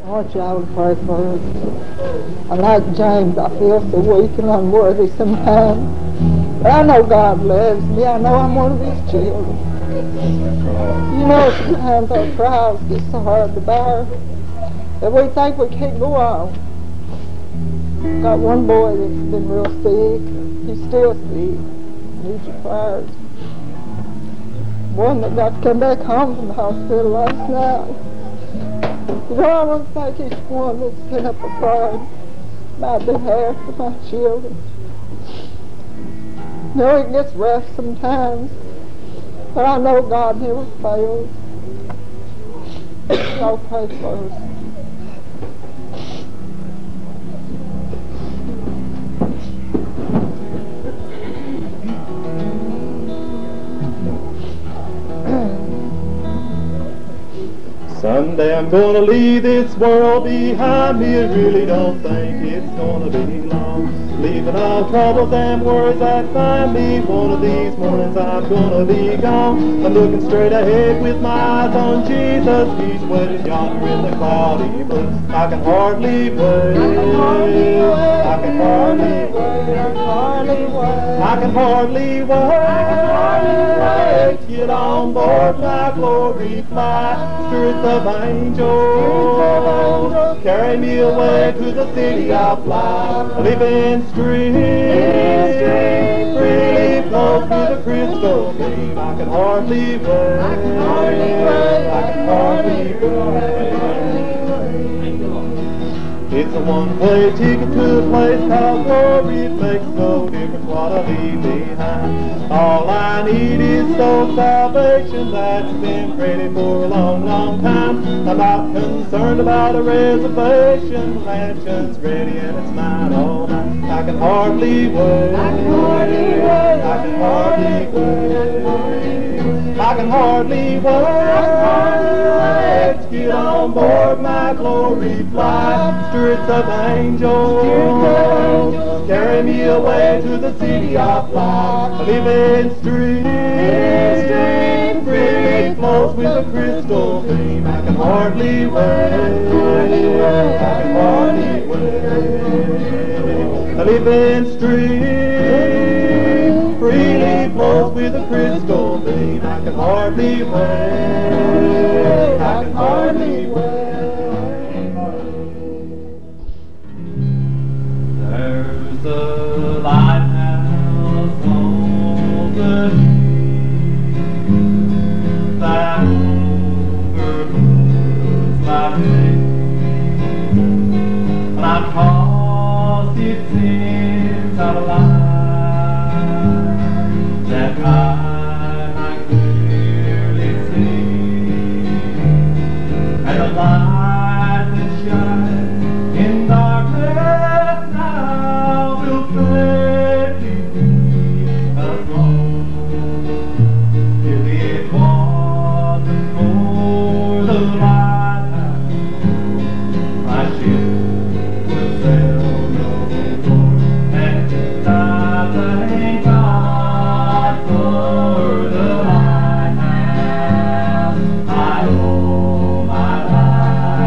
want y'all to pray for us. I'm like James, I feel so weak and unworthy sometimes. But I know God loves me. I know I'm one of His children. You know, sometimes our trials get so hard to bear that we think we can't go on. Got one boy that's been real sick. He's still sick. Needs your prayers. One that got to come back home from the hospital last night. You know, I want to thank each one that's sent up a prayer on my behalf of my children. You know, it gets rough sometimes, but I know God never fails. I'll pray for us. Someday I'm gonna leave this world behind me. I really don't think it's gonna be long. Leaving all troubles and worries that find me. One of these mornings I'm gonna be gone. I'm looking straight ahead with my eyes on Jesus. He's waiting yonder in the cloudy blue. I can hardly wait. I can hardly wait. I can hardly wait. I can hardly wait. I can hardly wait. Get on board my glory fly. Spirits of angels, carry me away to the city of light. A living stream, freely flows through the crystal beam. I can hardly wait. I can hardly wait. I can hardly wait. It's a one-way ticket to a place called glory. It makes no difference what I leave behind. All I need is soul salvation that's been ready for a long, long time. I'm not concerned about a reservation. The mansion's ready and it's mine all night. I can hardly wait. I can hardly wait. I can hardly wait. I can hardly wait. Get on board my glory flight. Spirits of angels, carry me away to the city of light. A living stream, freely flows with a crystal beam. I can hardly wait. I can hardly wait. A living stream, freely flows with a crystal beam. I can hardly wait. I can hardly wait. There's a lighthouse on the hill that overlooks my face, and I toss it since out of light that I might clearly see, and the light that shines in darkness now will safely lead us home. If it wasn't for the lighthouse, my ship would sail no more. And I thank God for the lighthouse. I owe my life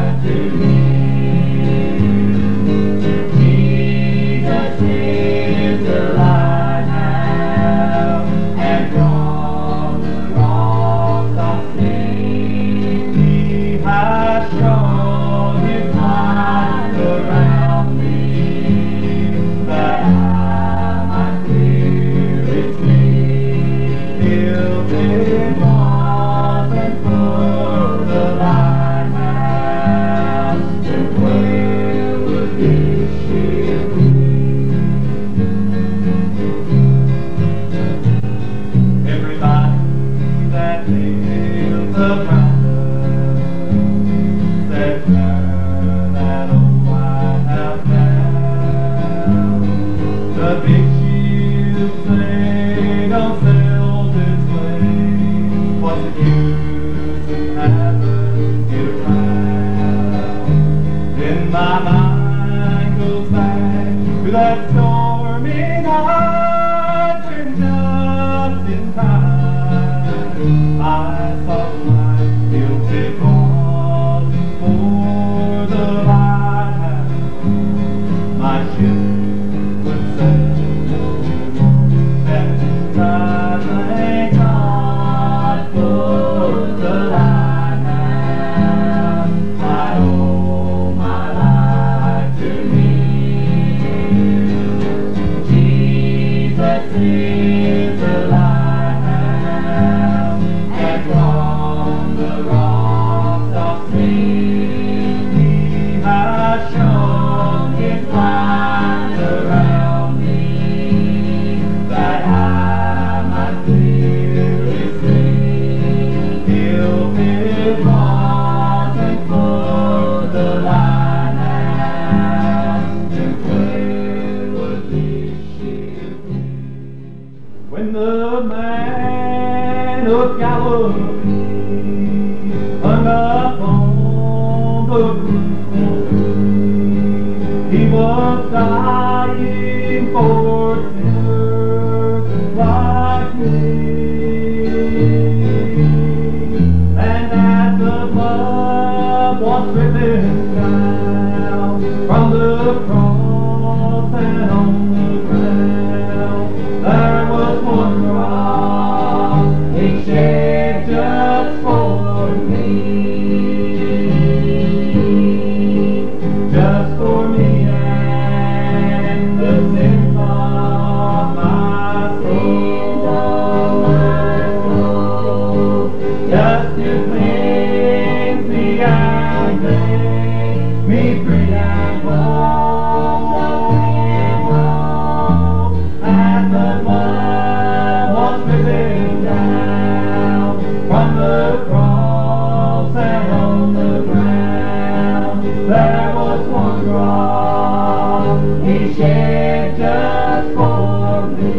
He was dying for sinners like me. And as the blood was driven down from the cross and on the ground, there was one drop He shed just for me. Just for me and the sins of my soul. Just to cleanse me and make me free and whole. As the blood was driven down from the cross and on the ground, there was one drop He shed just for me.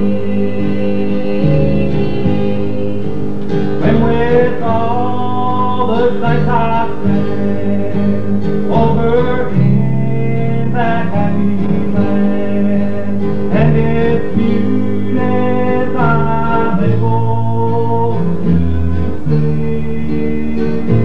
When with all the saints I stand over in that happy land, and its beauties I'm able to see,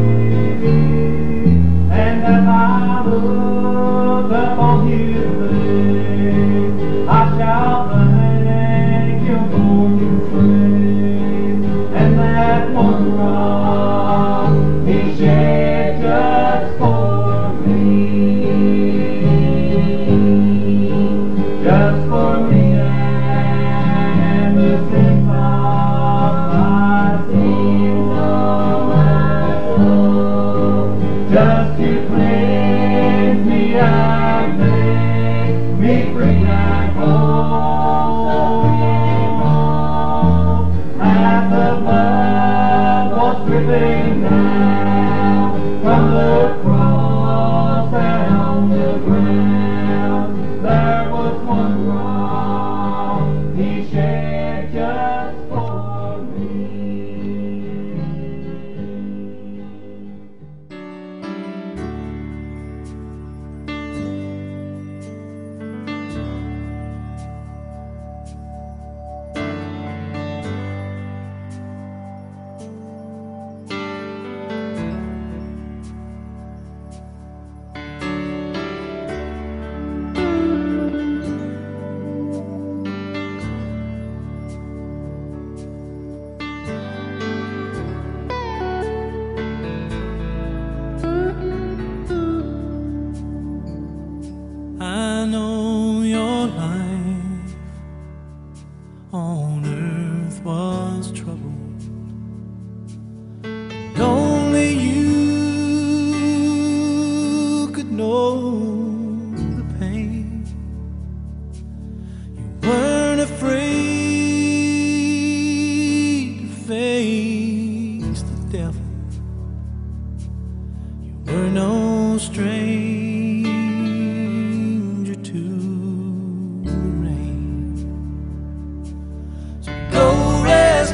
and as I look upon His face, I shall thank Him for His grace, and that one drop He shed just for me, just for me and the sins of my soul, just to cleanse me and make me free and whole. As the blood was driven down from the cross and on the ground, there was one drop He shed just for me. I know your life on earth was troubled, and only you could know the pain. You weren't afraid to face the devil. You were no stranger to the rain. So go rest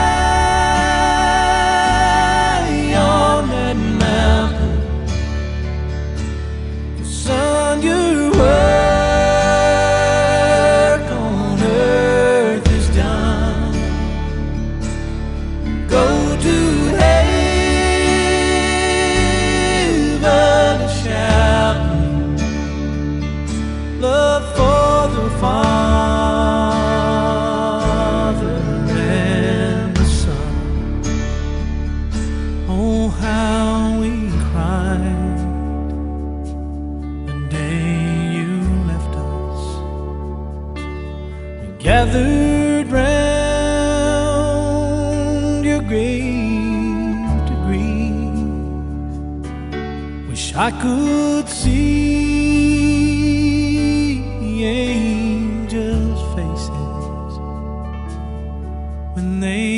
high on that mountain, 'cause son, your work on earth is done. Go to heaven and shout love for the Father and the Son. Oh, how we cried the day you left us. We gathered round your grave to grieve. Wish I could see angels' faces when they